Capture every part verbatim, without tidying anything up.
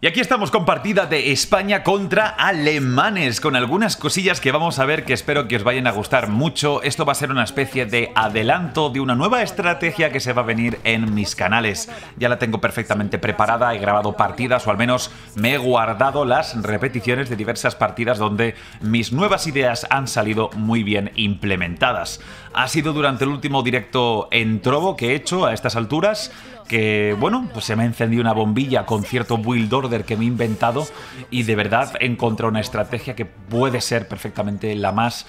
Y aquí estamos con partida de España contra alemanes, con algunas cosillas que vamos a ver que espero que os vayan a gustar mucho. Esto va a ser una especie de adelanto de una nueva estrategia que se va a venir en mis canales. Ya la tengo perfectamente preparada, he grabado partidas, o al menos me he guardado las repeticiones de diversas partidas donde mis nuevas ideas han salido muy bien implementadas. Ha sido durante el último directo en Trovo que he hecho a estas alturas, que, bueno, pues se me ha encendido una bombilla con cierto build order que me he inventado y de verdad he encontrado una estrategia que puede ser perfectamente la más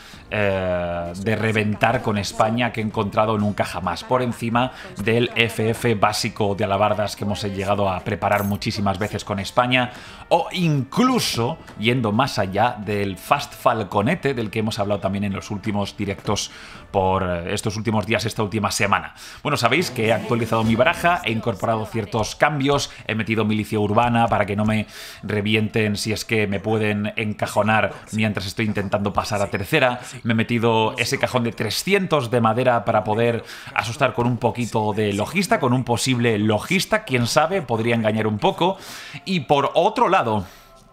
eh, de reventar con España que he encontrado nunca jamás, por encima del F F básico de alabardas que hemos llegado a preparar muchísimas veces con España, o incluso yendo más allá del Fast Falconete del que hemos hablado también en los últimos directos por estos últimos días, esta última semana. Bueno, sabéis que he actualizado mi baraja, he incorporado ciertos cambios, he metido milicia urbana para que no me revienten si es que me pueden encajonar mientras estoy intentando pasar a tercera, me he metido ese cajón de trescientos de madera para poder asustar con un poquito de logista, con un posible logista, quién sabe, podría engañar un poco. Y por otro lado,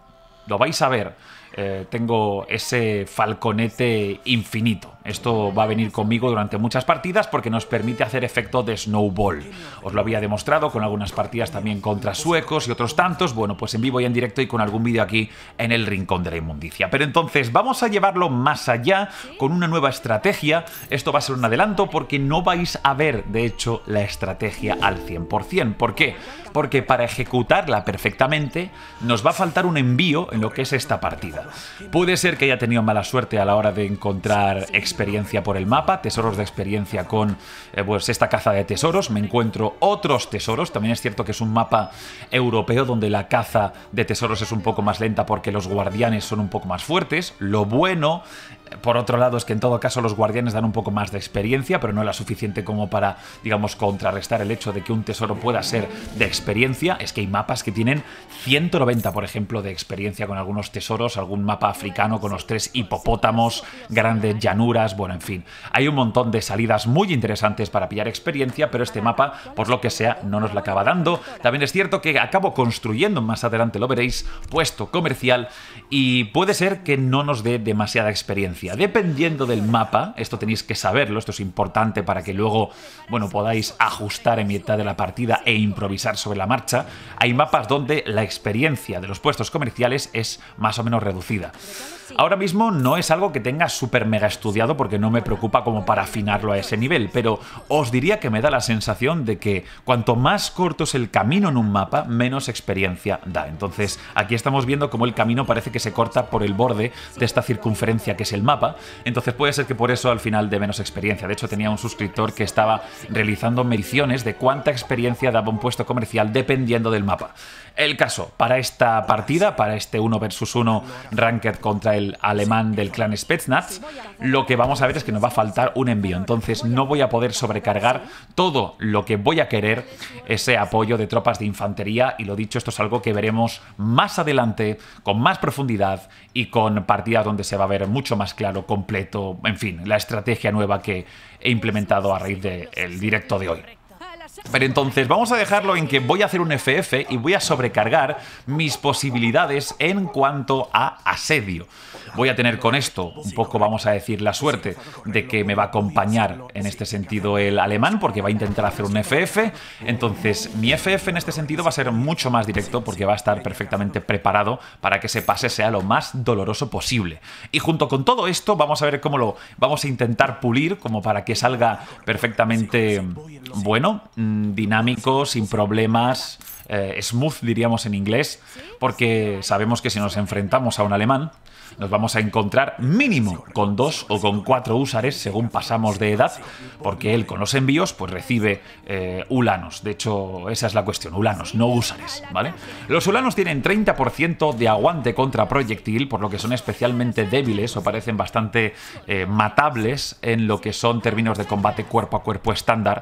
lo vais a ver, eh, tengo ese falconete infinito. Esto va a venir conmigo durante muchas partidas porque nos permite hacer efecto de snowball. Os lo había demostrado con algunas partidas también contra suecos y otros tantos. Bueno, pues en vivo y en directo y con algún vídeo aquí en el Rincón de la Inmundicia. Pero entonces vamos a llevarlo más allá con una nueva estrategia. Esto va a ser un adelanto porque no vais a ver, de hecho, la estrategia al cien por cien. ¿Por qué? Porque para ejecutarla perfectamente nos va a faltar un envío en lo que es esta partida. Puede ser que haya tenido mala suerte a la hora de encontrar experiencia por el mapa, tesoros de experiencia con eh, pues esta caza de tesoros, me encuentro otros tesoros. También es cierto que es un mapa europeo donde la caza de tesoros es un poco más lenta porque los guardianes son un poco más fuertes. Lo bueno, por otro lado, es que en todo caso los guardianes dan un poco más de experiencia, pero no la suficiente como para, digamos, contrarrestar el hecho de que un tesoro pueda ser de experiencia. Es que hay mapas que tienen ciento noventa, por ejemplo, de experiencia con algunos tesoros, algún mapa africano con los tres hipopótamos, grandes llanuras. Bueno, en fin, hay un montón de salidas muy interesantes para pillar experiencia, pero este mapa, por lo que sea, no nos la acaba dando. También es cierto que acabo construyendo, más adelante lo veréis, puesto comercial, y puede ser que no nos dé demasiada experiencia. Dependiendo del mapa, esto tenéis que saberlo, esto es importante para que luego, bueno, podáis ajustar en mitad de la partida e improvisar sobre la marcha. Hay mapas donde la experiencia de los puestos comerciales es más o menos reducida. Ahora mismo no es algo que tenga súper mega estudiado porque no me preocupa como para afinarlo a ese nivel, pero os diría que me da la sensación de que cuanto más corto es el camino en un mapa, menos experiencia da. Entonces aquí estamos viendo cómo el camino parece que se corta por el borde de esta circunferencia que es el mapa, entonces puede ser que por eso al final dé menos experiencia. De hecho tenía un suscriptor que estaba realizando mediciones de cuánta experiencia daba un puesto comercial dependiendo del mapa. El caso, para esta partida, para este uno versus uno ranked contra el alemán del clan Spetsnaz, lo que vamos a ver es que nos va a faltar un envío. Entonces no voy a poder sobrecargar todo lo que voy a querer, ese apoyo de tropas de infantería, y lo dicho, esto es algo que veremos más adelante, con más profundidad y con partidas donde se va a ver mucho más claro, completo, en fin, la estrategia nueva que he implementado a raíz del directo de hoy. Pero entonces vamos a dejarlo en que voy a hacer un F F y voy a sobrecargar mis posibilidades en cuanto a asedio. Voy a tener con esto un poco, vamos a decir, la suerte de que me va a acompañar en este sentido el alemán, porque va a intentar hacer un F F. Entonces mi F F en este sentido va a ser mucho más directo porque va a estar perfectamente preparado para que ese pase sea lo más doloroso posible. Y junto con todo esto vamos a ver cómo lo vamos a intentar pulir como para que salga perfectamente bueno, dinámico, sin problemas, eh, smooth diríamos en inglés, porque sabemos que si nos enfrentamos a un alemán nos vamos a encontrar mínimo con dos o con cuatro húsares según pasamos de edad, porque él con los envíos pues recibe eh, ulanos. De hecho, esa es la cuestión, ulanos, no húsares, ¿vale? Los ulanos tienen treinta por ciento de aguante contra proyectil, por lo que son especialmente débiles o parecen bastante eh, matables en lo que son términos de combate cuerpo a cuerpo estándar.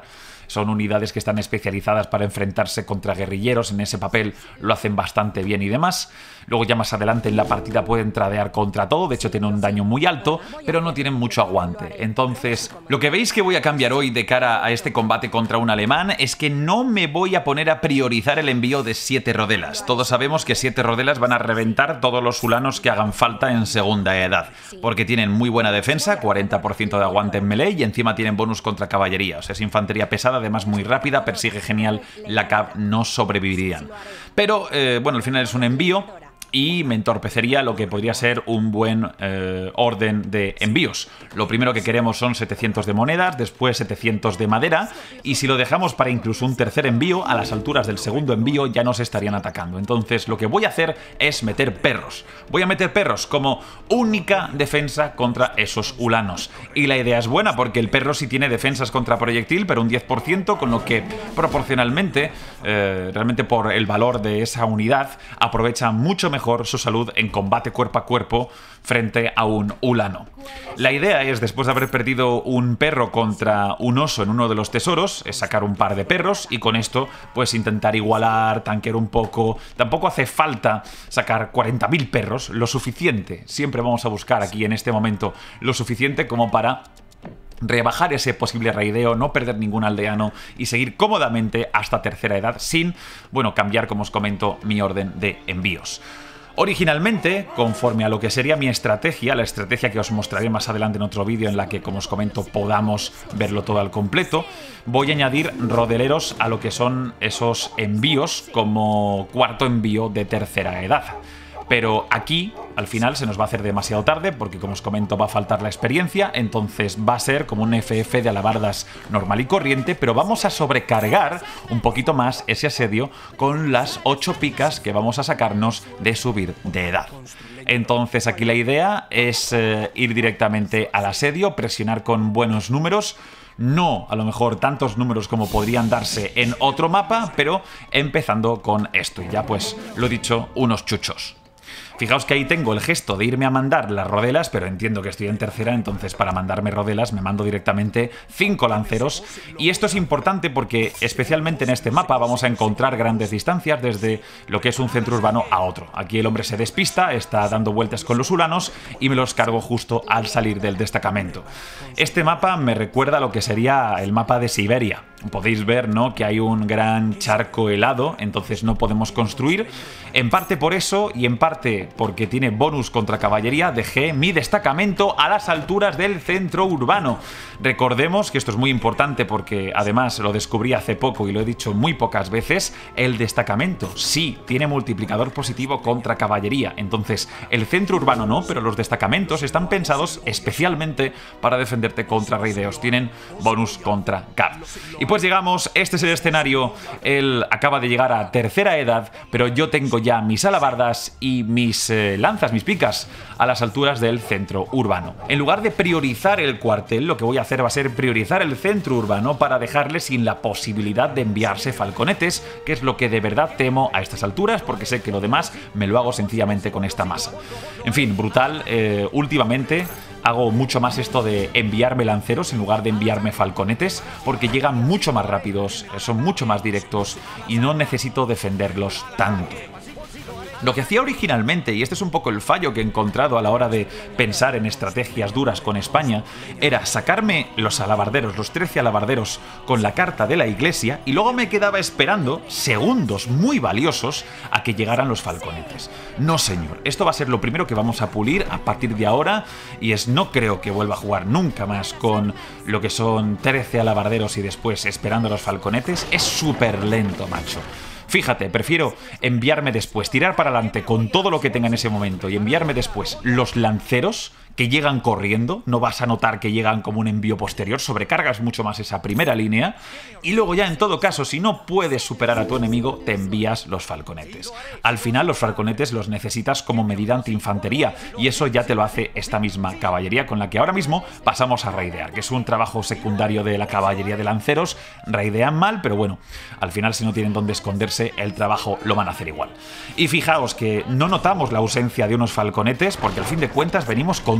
son unidades que están especializadas para enfrentarse contra guerrilleros, en ese papel lo hacen bastante bien y demás. Luego ya más adelante en la partida pueden tradear contra todo, de hecho tienen un daño muy alto, pero no tienen mucho aguante. Entonces, lo que veis que voy a cambiar hoy de cara a este combate contra un alemán es que no me voy a poner a priorizar el envío de siete rodelas. Todos sabemos que siete rodelas van a reventar todos los ulanos que hagan falta en segunda edad, porque tienen muy buena defensa, cuarenta por ciento de aguante en melee y encima tienen bonus contra caballería. O sea, es infantería pesada, además muy rápida, persigue genial, la C A V no sobrevivirían. Pero, eh, bueno, al final es un envío y me entorpecería lo que podría ser un buen eh, orden de envíos. Lo primero que queremos son setecientos de monedas, después setecientos de madera, y si lo dejamos para incluso un tercer envío, a las alturas del segundo envío ya nos estarían atacando. Entonces lo que voy a hacer es meter perros. Voy a meter perros como única defensa contra esos ulanos. Y la idea es buena porque el perro sí tiene defensas contra proyectil, pero un diez por ciento, con lo que proporcionalmente, eh, realmente por el valor de esa unidad, aprovecha mucho mejor su salud en combate cuerpo a cuerpo frente a un ulano. La idea es, después de haber perdido un perro contra un oso en uno de los tesoros, es sacar un par de perros y con esto pues intentar igualar, tanquear un poco. Tampoco hace falta sacar cuarenta mil perros, lo suficiente. Siempre vamos a buscar aquí en este momento lo suficiente como para rebajar ese posible raideo, no perder ningún aldeano y seguir cómodamente hasta tercera edad sin, bueno, cambiar, como os comento, mi orden de envíos. Originalmente, conforme a lo que sería mi estrategia, la estrategia que os mostraré más adelante en otro vídeo en la que, como os comento, podamos verlo todo al completo, voy a añadir rodeleros a lo que son esos envíos como cuarto envío de tercera edad. Pero aquí, al final, se nos va a hacer demasiado tarde porque, como os comento, va a faltar la experiencia, entonces va a ser como un F F de alabardas normal y corriente, pero vamos a sobrecargar un poquito más ese asedio con las ocho picas que vamos a sacarnos de subir de edad. Entonces aquí la idea es eh, ir directamente al asedio, presionar con buenos números. No, a lo mejor tantos números como podrían darse en otro mapa, pero empezando con esto. Y ya pues, lo dicho, unos chuchos. Fijaos que ahí tengo el gesto de irme a mandar las rodelas, pero entiendo que estoy en tercera, entonces para mandarme rodelas me mando directamente cinco lanceros. Y esto es importante porque especialmente en este mapa vamos a encontrar grandes distancias desde lo que es un centro urbano a otro. Aquí el hombre se despista, está dando vueltas con los ulanos y me los cargo justo al salir del destacamento. Este mapa me recuerda a lo que sería el mapa de Siberia. Podéis ver, ¿no?, que hay un gran charco helado, entonces no podemos construir. En parte por eso y en parte porque tiene bonus contra caballería, dejé mi destacamento a las alturas del centro urbano. Recordemos que esto es muy importante porque además lo descubrí hace poco y lo he dicho muy pocas veces, el destacamento sí tiene multiplicador positivo contra caballería, entonces el centro urbano no, pero los destacamentos están pensados especialmente para defenderte contra raideos, tienen bonus contra C A V. Y pues llegamos, este es el escenario, él acaba de llegar a tercera edad, pero yo tengo ya mis alabardas y mis eh, lanzas, mis picas, a las alturas del centro urbano. En lugar de priorizar el cuartel, lo que voy a hacer va a ser priorizar el centro urbano para dejarle sin la posibilidad de enviarse falconetes, que es lo que de verdad temo a estas alturas, porque sé que lo demás me lo hago sencillamente con esta masa. En fin, brutal, eh, últimamente hago mucho más esto de enviarme lanceros en lugar de enviarme falconetes, porque llegan mucho más rápidos, son mucho más directos y no necesito defenderlos tanto. Lo que hacía originalmente, y este es un poco el fallo que he encontrado a la hora de pensar en estrategias duras con España, era sacarme los alabarderos, los trece alabarderos con la carta de la iglesia y luego me quedaba esperando segundos muy valiosos a que llegaran los falconetes. No señor, esto va a ser lo primero que vamos a pulir a partir de ahora y es no creo que vuelva a jugar nunca más con lo que son trece alabarderos y después esperando los falconetes. Es súper lento, macho. Fíjate, prefiero enviarme después, tirar para adelante con todo lo que tenga en ese momento y enviarme después los lanceros que llegan corriendo, no vas a notar que llegan como un envío posterior, sobrecargas mucho más esa primera línea y luego ya en todo caso, si no puedes superar a tu enemigo, te envías los falconetes. Al final los falconetes los necesitas como medida antiinfantería y eso ya te lo hace esta misma caballería con la que ahora mismo pasamos a raidear, que es un trabajo secundario de la caballería de lanceros. Raidean mal, pero bueno, al final si no tienen dónde esconderse, el trabajo lo van a hacer igual. Y fijaos que no notamos la ausencia de unos falconetes porque al fin de cuentas venimos con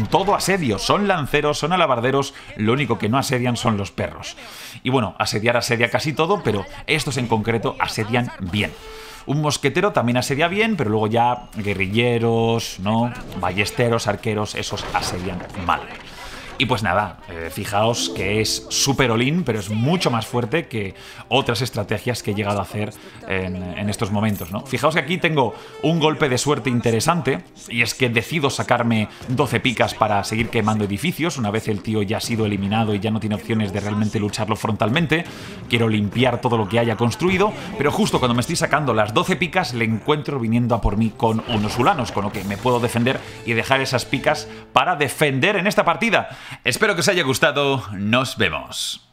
con todo asedio. Son lanceros, son alabarderos, lo único que no asedian son los perros. Y bueno, asediar asedia casi todo, pero estos en concreto asedian bien. Un mosquetero también asedia bien, pero luego ya guerrilleros, ¿no? Ballesteros, arqueros, esos asedian mal. Y pues nada, eh, fijaos que es súper all-in, pero es mucho más fuerte que otras estrategias que he llegado a hacer en, en estos momentos, ¿no? Fijaos que aquí tengo un golpe de suerte interesante, y es que decido sacarme doce picas para seguir quemando edificios, una vez el tío ya ha sido eliminado y ya no tiene opciones de realmente lucharlo frontalmente. Quiero limpiar todo lo que haya construido, pero justo cuando me estoy sacando las doce picas le encuentro viniendo a por mí con unos ulanos, con lo que me puedo defender y dejar esas picas para defender en esta partida. Espero que os haya gustado, nos vemos.